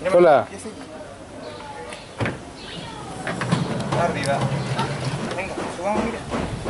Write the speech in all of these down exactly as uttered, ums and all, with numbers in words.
Hola. Arriba. Venga, subamos, mira.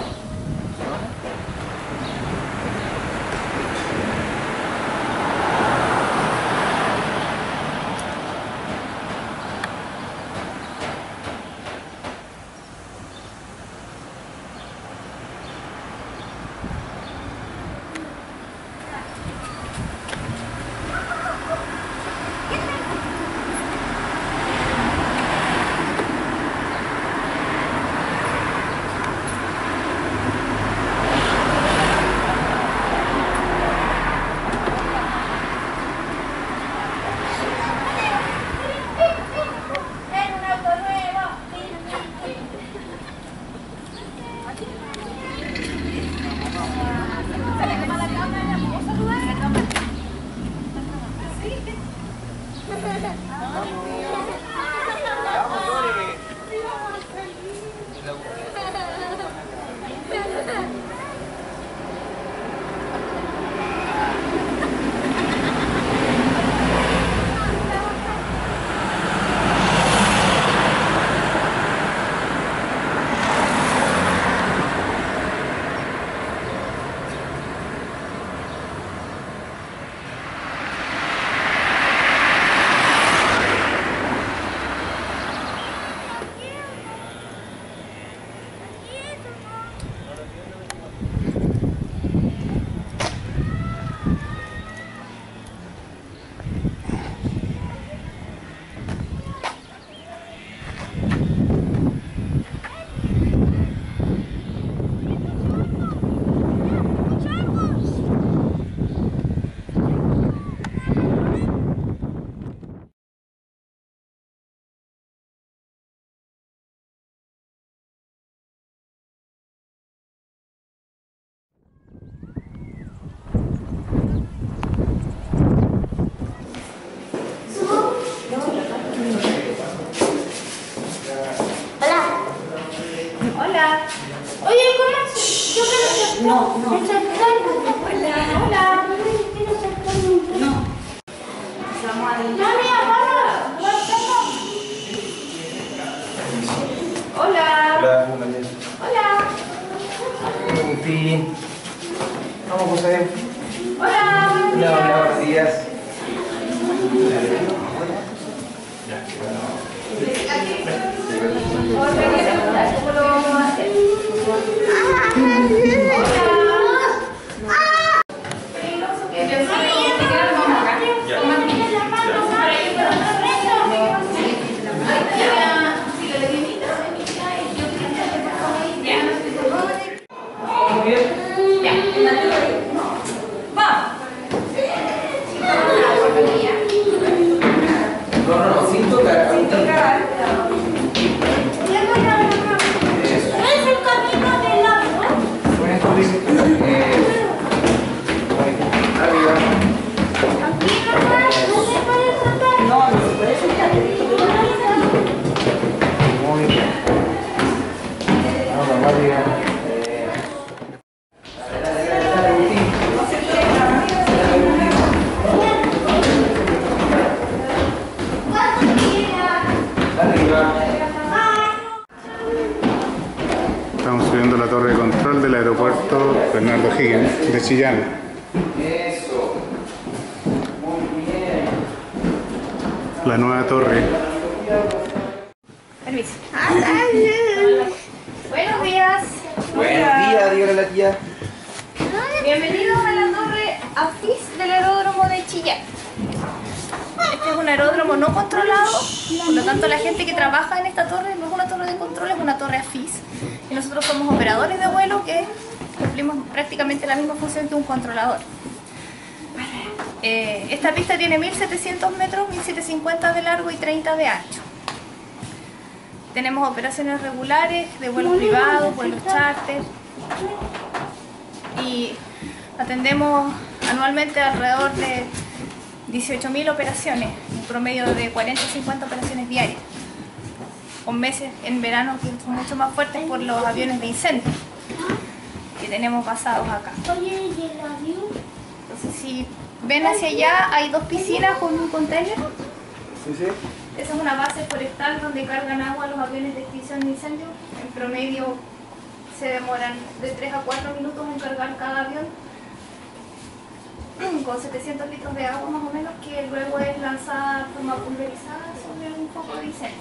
Hola. Oye, ¿cómo? Yo quiero ser. No, no. Hola. Hola. No. Mami, apaga. Hola. Hola, buenos días. Hola. Agustín. Vamos, José. Hola. Hola, hola, buenos días. ¿Cómo lo vamos a hacer? Estamos subiendo la torre de control del aeropuerto Bernardo Higgins de Chillán. Eso. Muy bien. La nueva torre. Permiso. Buenos días. Buenos días, dígale a la tía. Bienvenidos a la torre AFIS del aeródromo de Chillán. Este es un aeródromo no controlado, por lo tanto la gente que trabaja en esta torre no es una torre de control, es una torre AFIS. Y nosotros somos operadores de vuelo que cumplimos prácticamente la misma función que un controlador. Eh, esta pista tiene mil setecientos metros, mil setecientos cincuenta de largo y treinta de ancho. Tenemos operaciones regulares de vuelos privados, vuelos charter. Y atendemos anualmente alrededor de dieciocho mil operaciones, un promedio de cuarenta a cincuenta operaciones diarias, con meses en verano que son mucho más fuertes por los aviones de incendio que tenemos basados acá. Entonces, si ven hacia allá, hay dos piscinas con un container Sí, sí. Esa es una base forestal donde cargan agua los aviones de extinción de incendios. En promedio se demoran de tres a cuatro minutos en cargar cada avión, con setecientos litros de agua más o menos, que luego es lanzada de forma pulverizada sobre un foco de incendio.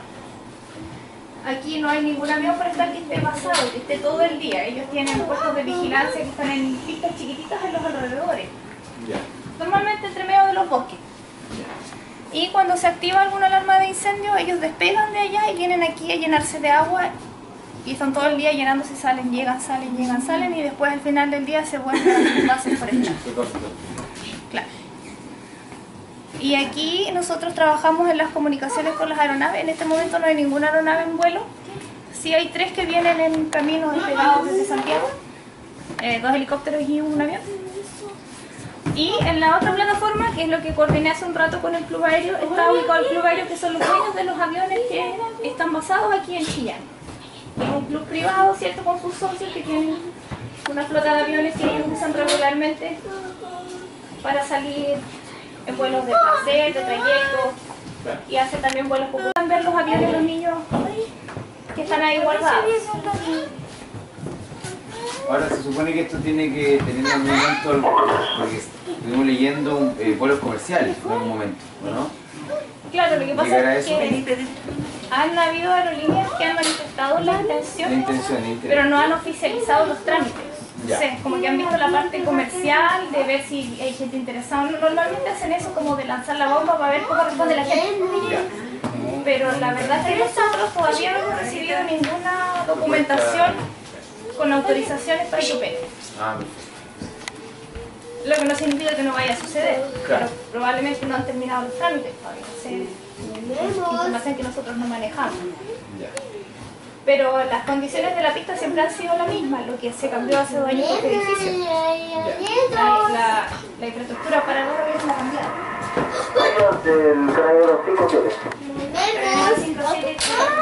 Aquí no hay ningún avión forestal que esté basado, que esté todo el día. Ellos tienen puestos de vigilancia que están en pistas chiquititas en los alrededores. Ya. Normalmente entre medio de los bosques. Y cuando se activa alguna alarma de incendio, ellos despegan de allá y vienen aquí a llenarse de agua y están todo el día llenándose, salen, llegan, salen, llegan, salen y después al final del día se vuelven a sus bases forestales. Claro. Y aquí nosotros trabajamos en las comunicaciones con las aeronaves. En este momento no hay ninguna aeronave en vuelo. Sí hay tres que vienen en camino despegados desde Santiago, eh, dos helicópteros y un avión. Y en la otra plataforma, que es lo que coordiné hace un rato con el club aéreo, está ubicado el club aéreo, que son los dueños de los aviones que están basados aquí en Chillán. Es un club privado, ¿cierto?, con sus socios que tienen una flota de aviones que ellos usan regularmente para salir en vuelos de placer, de trayecto, y hacen también vuelos populares. Pueden ver los aviones de los niños que están ahí guardados. Ahora se supone que esto tiene que tener en algún momento, porque estuvimos leyendo eh, vuelos comerciales en algún momento, ¿no? Claro, lo que pasa ¿Llegará es eso? que han habido aerolíneas que han manifestado la intención, La intención, la intención. pero no han oficializado los trámites. Ya. O sea, como que han visto la parte comercial, de ver si hay gente interesada. Normalmente hacen eso como de lanzar la bomba para ver cómo responde la gente. Ya. Pero la verdad es que nosotros todavía no hemos recibido ninguna documentación con autorizaciones para que opere. Ah, perfecto. Lo que no significa que no vaya a suceder, Claro. pero probablemente no han terminado los trámites todavía. O sea, es información que nosotros no manejamos. Ya. Pero las condiciones de la pista siempre han sido las mismas. Lo que se cambió hace dos años fue este edificio. La, la, la infraestructura para los aviones no ha cambiado. del carabinero cinco siete. Pero no cinco siete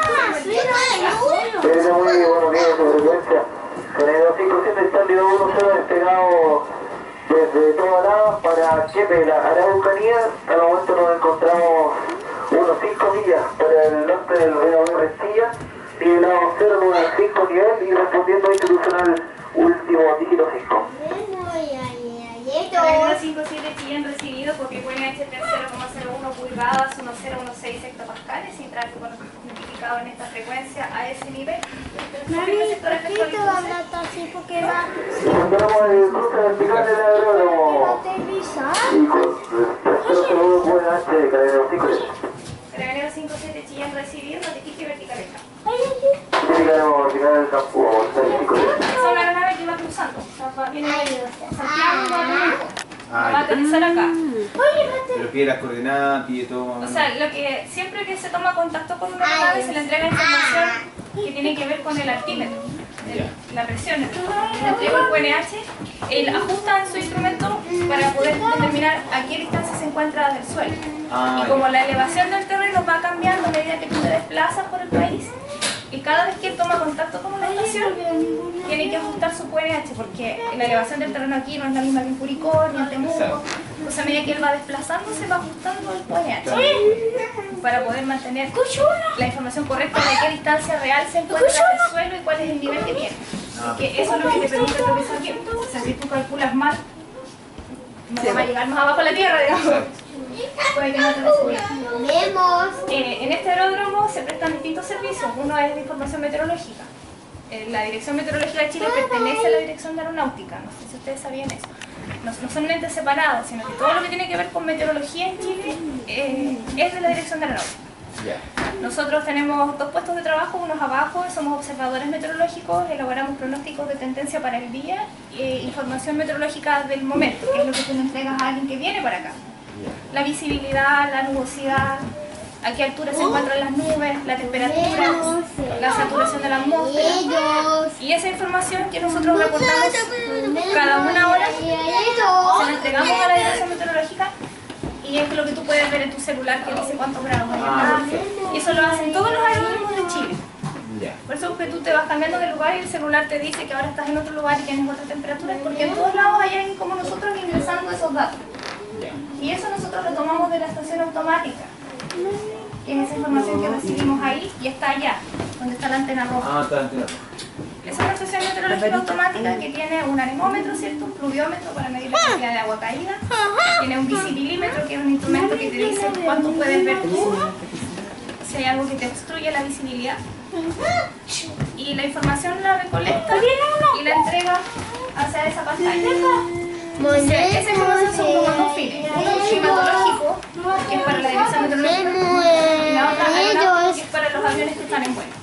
Desde muy buenos días de frecuencia. Carabinero cinco siete está el uno cero despegado desde Tobalá para Quepe, la Araucanía. Al momento nos encontramos unos cinco millas para el norte del río Rencilla. Nivelado cero nueve cinco nivel y respondiendo institucional último dígito cinco. Carabinero cinco siete Chillán recibido porque pueden H T cero coma cero uno pulgadas, uno cero uno seis hectopascales sin tráfico notificado en esta frecuencia a ese nivel. Mami, ¿por qué te va a matar así? Porque va Encontramos el cruce vertical del aeródromo a aterrizar. y con cero cero uno buen H de Carabinero cinco siete. Carabinero cinco siete Chillán recibido, notifique verticalidad. Verificamos vertical del campo cinco siete. Esa es una aeronave que va cruzando. O sea, va- viene de Santiago, va a Temuco. Ah, Va a ya. aterrizar acá. Pero pide las coordenadas, pide todo. O sea, lo que siempre que se toma contacto con una aeronave se le entrega información que tiene que ver con el altímetro, el- la presión. Le entrega el Q N H, él ajusta en su instrumento para poder determinar a qué distancia se encuentra del suelo. Ah, Y como ya. la elevación del terreno va cambiando a medida que tú te desplazas por el país, y cada vez que él toma contacto con una estación, tiene que ajustar su Q N H, porque la elevación del terreno aquí no es la misma que en Curicó ni en Temuco. Exacto. Entonces, a medida que él va desplazándose, va ajustando el Q N H para poder mantener la información correcta de a qué distancia real se encuentra del suelo y cuál es el nivel que tiene. Ah, Que eso es lo que te permite revisar bien. O sea, si tú calculas mal, no va a llegar más abajo de la tierra, digamos. Exacto. Puede que no te resulte. Vemos. Eh, en este aeródromo se prestan distintos servicios. Uno es de información meteorológica. Eh, la Dirección Meteorológica de Chile pertenece a la Dirección de Aeronáutica. No sé si ustedes sabían eso. No, no son entes separados, sino que todo lo que tiene que ver con meteorología en Chile eh, es de la Dirección de Aeronáutica. Ya. Nosotros tenemos dos puestos de trabajo, unos abajo, somos observadores meteorológicos, elaboramos pronósticos de tendencia para el día e información meteorológica del momento, que es lo que tú le entregas a alguien que viene para acá. La visibilidad, la nubosidad, a qué altura se encuentran las nubes, la temperatura, la saturación de la atmósfera. Ellos. Y esa información que nosotros reportamos cada una hora, se la entregamos a la dirección meteorológica y es lo que tú puedes ver en tu celular que dice cuántos grados hay Ah, acá. Y eso lo hacen todos los aeródromos de Chile. Ya. Por eso es que tú te vas cambiando de lugar y el celular te dice que ahora estás en otro lugar y tienes otra temperatura, porque en todos lados hay alguien como nosotros ingresando esos datos. Ya. Y eso nosotros lo tomamos de la estación automática. que es esa información que recibimos ahí y está allá, donde está la antena roja. Ah, está entiendo. Es una estación meteorológica automática que tiene un anemómetro, ¿cierto? Un pluviómetro para medir la cantidad de agua caída. Tiene un visibilímetro, que es un instrumento que te dice cuánto puedes ver tú, si hay algo que te obstruye la visibilidad. Y la información la recolecta y la entrega hacia esa pantalla. Entonces, esa información son como dos fines. Uno climatológico, que es para la dirección meteorológica, y la otra aeronáutica, que es para los aviones que están en vuelo.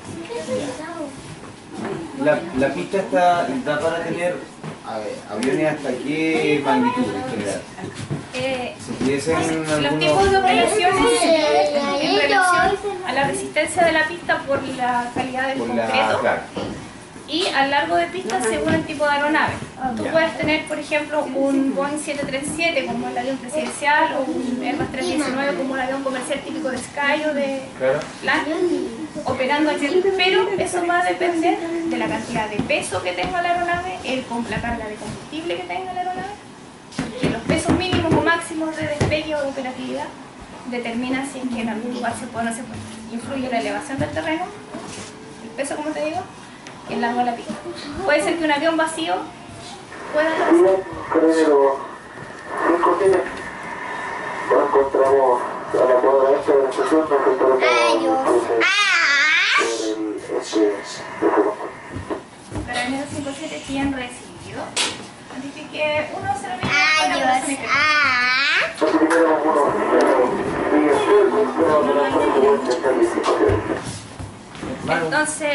La, la pista está, da para tener a ver, aviones hasta qué magnitud en general. Eh, Si tuviesen los algunos... tipos de operaciones en relación a la resistencia de la pista por la calidad del por la, concreto claro. y al largo de pista según el tipo de aeronave. Tú Ya. puedes tener, por ejemplo, un Boeing siete treinta y siete como el avión presidencial o un Airbus trescientos diecinueve como el avión comercial típico de Sky o de Claro. Plan, operando aquí, pero eso va a depender de la cantidad de peso que tenga la aeronave, el, la carga de combustible que tenga la aeronave, que los pesos mínimos o máximos de despegue o de operatividad determinan si es que en algún lugar se puede o no se puede. Influye la elevación del terreno, el peso, como te digo, y el largo de la pista. Puede ser que un avión vacío pueda aterrizar. Bien, carabinero cinco siete. Ya encontramos a la cuadra esta de la estación, nos encontramos el este de Carabinero cinco siete tienen recibido. Notifique uno cero mil. Notificamos uno cero Miguel Fuego, pero no la puede devolver el cinco siete. Entonces,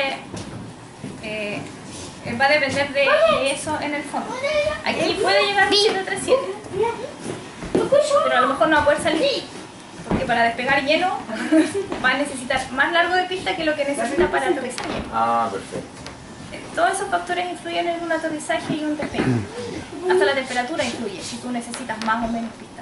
eh, eh, va a depender de eso en el fondo. Aquí puede llegar un siete treinta y siete, pero a lo mejor no va a poder salir, porque para despegar lleno va a necesitar más largo de pista que lo que necesita para aterrizar lleno. Ah, perfecto. Todos esos factores influyen en un aterrizaje y un despegue. Hasta la temperatura influye, si tú necesitas más o menos pista.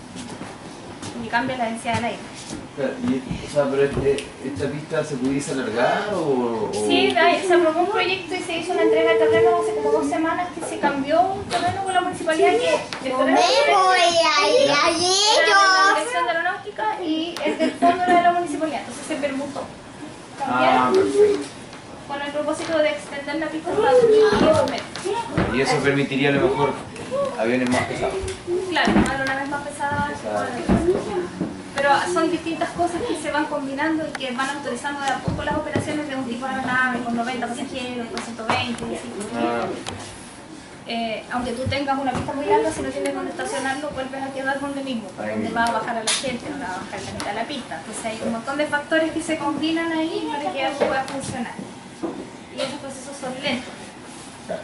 Y cambia la densidad del aire. Claro, y, o sea, pero este, ¿esta pista se pudiese alargar o...? o... Sí, hay- se aprobó un proyecto y se hizo una entrega de terreno hace como dos semanas que se cambió un terreno con la municipalidad que el terreno era de la dirección de aeronáutica y el del fondo era de la municipalidad, entonces se permutó. Ah, Cambiaron perfecto. con el propósito de extender la pista hasta dos mil quinientos metros. Y eso permitiría a lo mejor aviones más pesados. Claro, aeronaves más pesadas, pero son distintas cosas que se van combinando y que van autorizando de a poco las operaciones de un tipo de aeronave con noventa pasajeros, con ciento veinte, y así. Ah, Eh, aunque tú tengas una pista muy larga, si no tienes donde estacionarlo, vuelves a quedar donde mismo, por donde va a bajar a la gente, no la va a bajar la mitad de la pista. Entonces hay un montón de factores que se combinan ahí para que algo pueda funcionar. Y esos procesos son lentos. claro.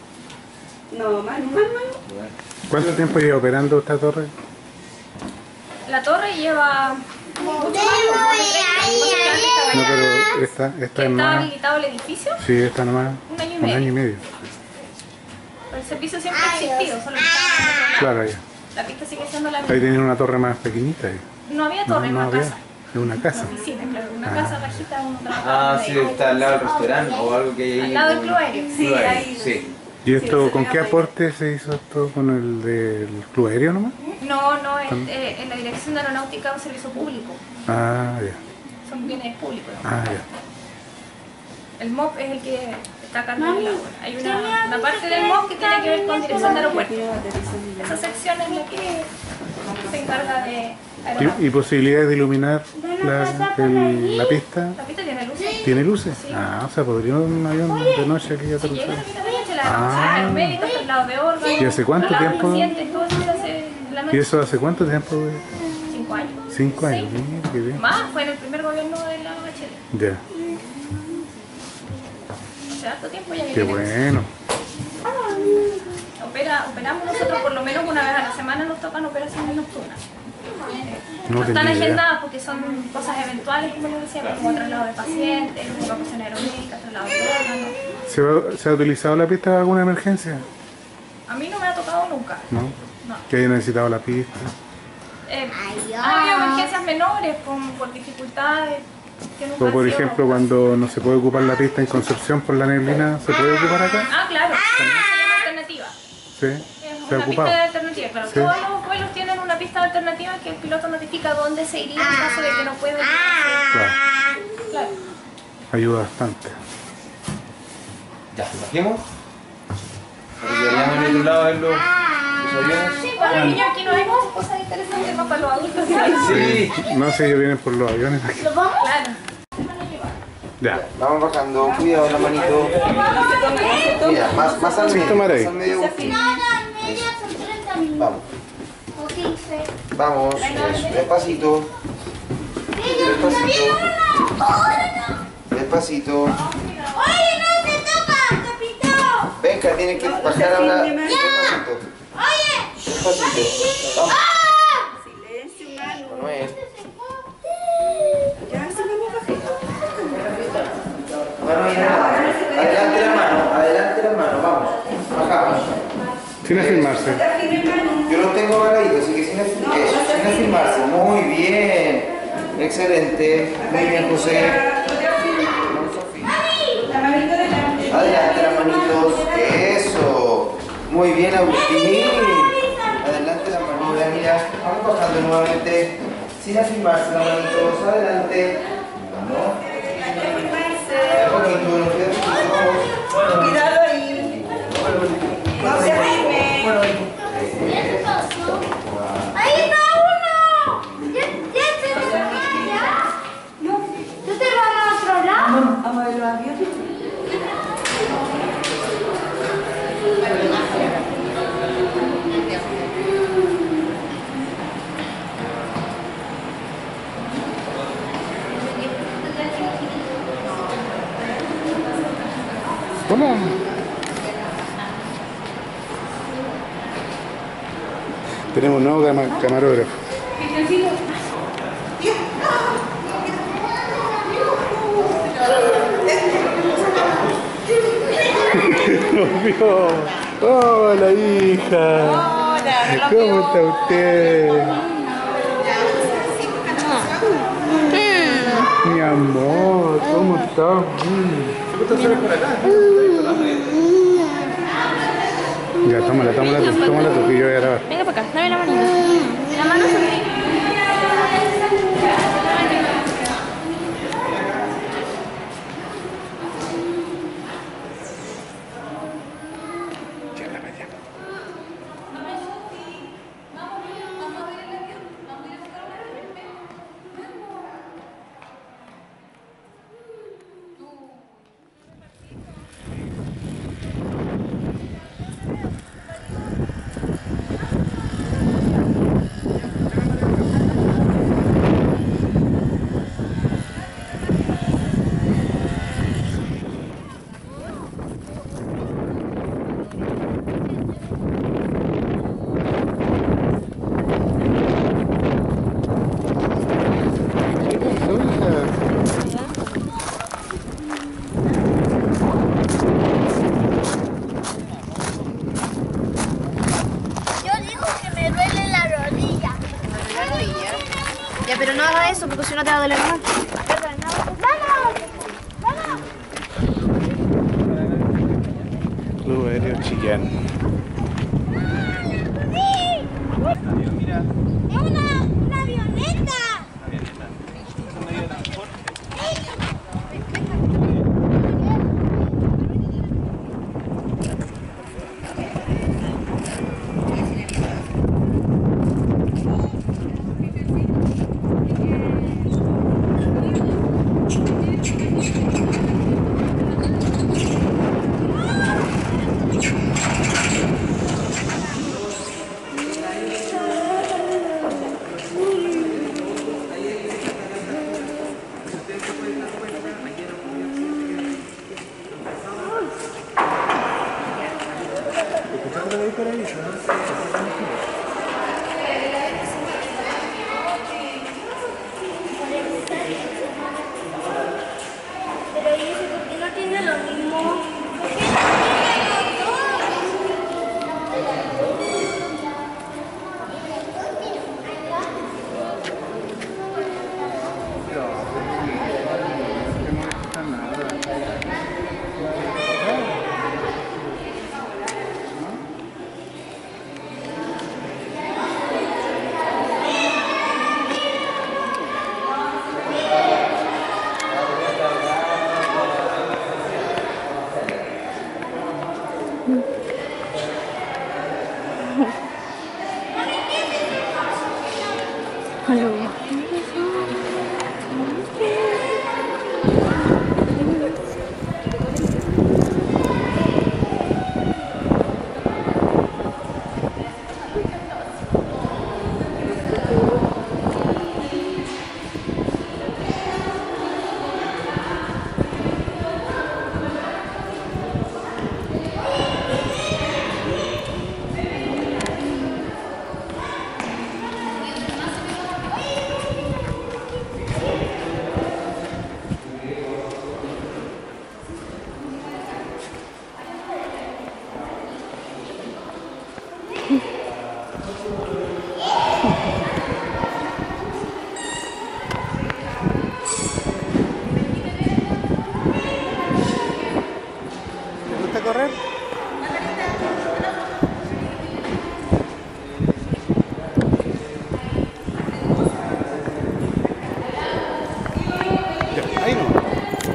No, más, más, más. Bueno. ¿Cuánto tiempo lleva operando esta torre? La torre lleva mucho más, como de treinta, No, pero esta, esta que es está más. habilitado el edificio, Sí, esta nomás. un año y Un medio. año y medio. Pero el servicio siempre ha existido, solo que estaba Claro, ya. la pista sigue siendo la Ahí misma. tenían una torre más pequeñita. ahí. No había No, torre, no una había. casa. Es una casa. Una oficina, claro, una Ah. casa bajita, uno trabajaba Ah, por sí, ahí. está al lado del restaurante o algo que hay ahí. Al lado del como- club aéreo. Sí, Club aéreo, ahí. sí. ¿Y esto Sí, con se qué ve aporte se hizo esto? ¿Con el del club aéreo nomás? No, no, es, eh, en la Dirección de Aeronáutica es un servicio público, Ah, ya. son bienes públicos. ¿no? Ah, ya. El M O P es el que está a cargo del agua. Hay una, una parte del M O P que tiene que ver con Dirección de Aeropuertos. Esa sección es la que se encarga de aeronáutica. ¿Y, y posibilidades de iluminar la, el- la pista? La pista tiene luces. ¿Tiene luces? Sí. Ah, o sea, podría un avión de noche aquí Si llega aterrizar. la mitad de la noche, la Ah. ah. médica, el lado de órganos, ¿Y hace cuánto traslados tiempo? pacientes, todo eso se hace en la noche. ¿Y eso hace cuánto tiempo? güey? Cinco años. Cinco años. Seis. Mira, qué bien. Más, fue en el primer gobierno de la Bachelet. Ya, Hace harto tiempo ya que qué tenemos. bueno. Opera, operamos nosotros por lo menos una vez a la semana, nos tocan operaciones nocturnas. No No están tenía idea. agendadas porque son cosas eventuales, como les decía, como traslado de pacientes, evacuación aeromédica, traslado de órganos. ¿Se ha, ¿Se ha utilizado la pista para alguna emergencia? A mí no me ha tocado nunca. ¿No? No. Que haya necesitado la pista. Eh, ha habido emergencias menores con, por dificultades. Que nunca O han por sido- ejemplo, cuando no se puede ocupar la pista en Concepción por la neblina, ¿se puede ocupar acá? Ah, claro, se llama alternativa. Sí, Es se ha una ocupado. pista de alternativa, claro. Sí. Todos los vuelos tienen una pista esta alternativa que el piloto notifica dónde se iría en caso de que no pueda ir. Claro, Claro. ayuda bastante. Ya, bajemos. Para que vayamos al otro lado a ver los, los aviones. Sí, para los niños aquí no hay cosas interesantes más para los adultos. Sí. No sé, ellos vienen por los aviones. ¿Los vamos? Claro. Ya. Vamos bajando, cuidado la manito. Mira, más, más al Sí, medio. tomar ahí. Más al medio. media son treinta minutos. Vamos, O quince. vamos, eso, despacito. Despacito. Despacito. Oye, no te toca, capitán. Venga, tienes que bajar ahora. Despacito. Oye. Despacito. Vamos. Silencio, mano. Manuel. Ya, sigamos bajando. Mano, mira. Adelante la mano, adelante la mano, vamos. Bajamos. Sin afirmarse. Yo lo tengo agarradito, así que sin, afir- eso, sin afirmarse. Muy bien. Excelente. Muy bien, José. Vamos, Sofía. La manito delante. Adelante las manitos. Eso. Muy bien, Agustín. Adelante las manitos. Mira, vamos bajando nuevamente. Sin afirmarse las manitos. Adelante. ¿No? Un poquito, nos queda poquito, vamos. Cuidado ahí. No se arrime. Ahí está uno. Ya, ya te lo ya. No, ¿tú te vas a otro lado? Vamos a ver los aviones. Hola. Tenemos un nuevo cama- camarógrafo. Nos vio. Hola, hija. Hola, ¿Cómo está usted? Mi amor, ¿cómo estás? Ya, tómala, tómala tú, tómala tú, que yo voy a grabar. Venga para acá, dame la manita. La mano sobre. Yo digo que me duele la rodilla. Ya, pero no hagas eso porque si no te va a doler más. ¡Vamos! ¡Vamos! Club Aéreo Chillán. ¡Sí! ¡Es una, una avioneta! Pero ¿y ese por qué no tiene lo mismo? ¿Por qué no tiene los dos? Correr. Ya, ahí no.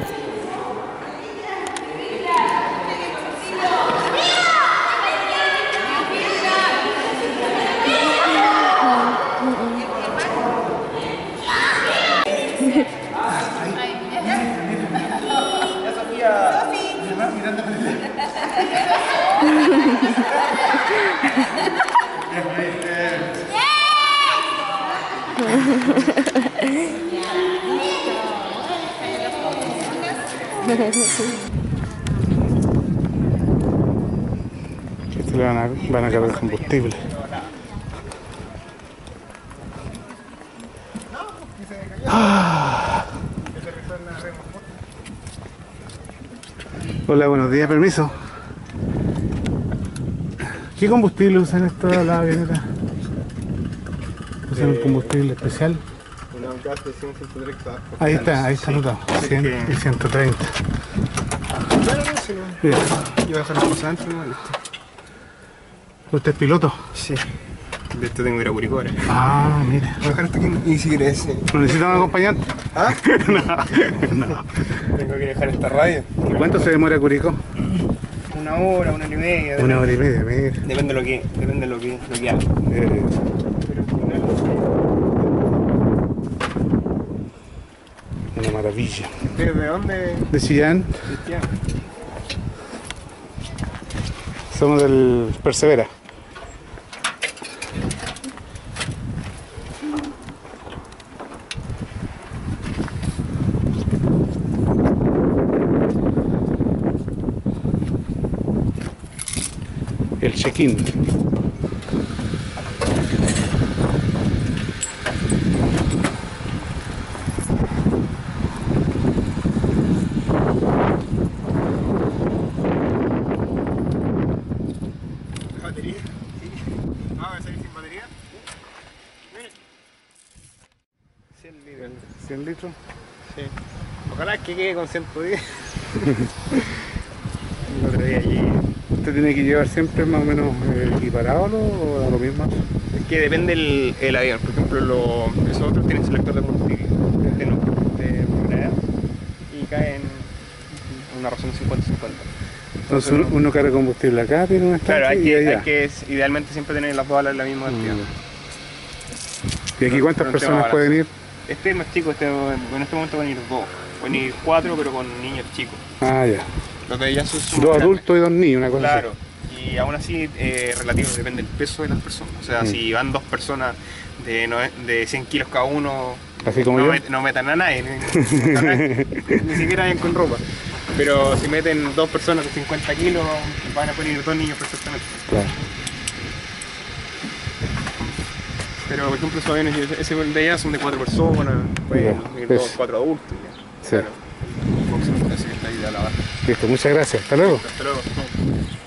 Esto le van a, van a cargar combustible. Ah. Hola, buenos días, permiso. ¿Qué combustible usan esta la avioneta? ¿Usan un combustible especial? Una gas de cien, ciento treinta. Ahí está, ahí está anotado. cien y ciento treinta. Bueno, no sé, no. Bien. Iba a dejar las cosas antes, ¿no? Listo. ¿Usted es piloto? Sí. De esto tengo que ir a Curicó ahora. Ah, mire. Voy a dejar esto aquí y si quieres. eh, ¿No necesita un acompañante? ¿Ah? No, no. Tengo que dejar esta radio. ¿Y cuánto se demora Curicó? Una hora, una hora y media. Una hora y media, mire. Depende de lo que, depende de lo que, lo que haga. Eh, Pero al final, una maravilla. ¿desde dónde? De Chillán, Cristiano? somos del Persevera. El check-in. ¿Batería? Sí. Ah, ¿va a salir sin batería? cien litros. cien litros. Sí. Ojalá que quede con ciento diez. El otro día llegué. ¿Usted tiene que llevar siempre más o menos eh, equiparado ¿no? o a lo mismo? Es que depende el, el avión. Por ejemplo, lo, esos otros tienen selector de combustible. Este no, de gravedad. Y cae en una razón cincuenta cincuenta. Entonces uno, uno carga combustible acá, tiene un estanque Claro, hay y que, allá. hay que es- idealmente siempre tener las dos alas en la misma cantidad. ¿Y aquí cuántas No, no personas te pueden ir? Este es más chico, este, en este momento van a ir dos. Pueden ir cuatro, pero con niños chicos. Ah, ya. Los de ellas son son Dos grandes. adultos y dos niños, una cosa Claro. Y aún así, eh, relativo, depende del peso de las personas. O sea, Mm. si van dos personas de, nove- de cien kilos cada uno, Así como no, yo. met- no metan a nadie, ni, a nadie, ni siquiera vayan con ropa. Pero si meten dos personas de cincuenta kilos, van a poder ir dos niños perfectamente. así. Claro. Pero por ejemplo, esos aviones, ese de allá son de cuatro personas, pueden Ya, ir dos, eso. cuatro adultos. Ya. Sí. Claro. Boxer, así que está ahí de la baja. Listo, muchas gracias. Hasta luego. Hasta luego.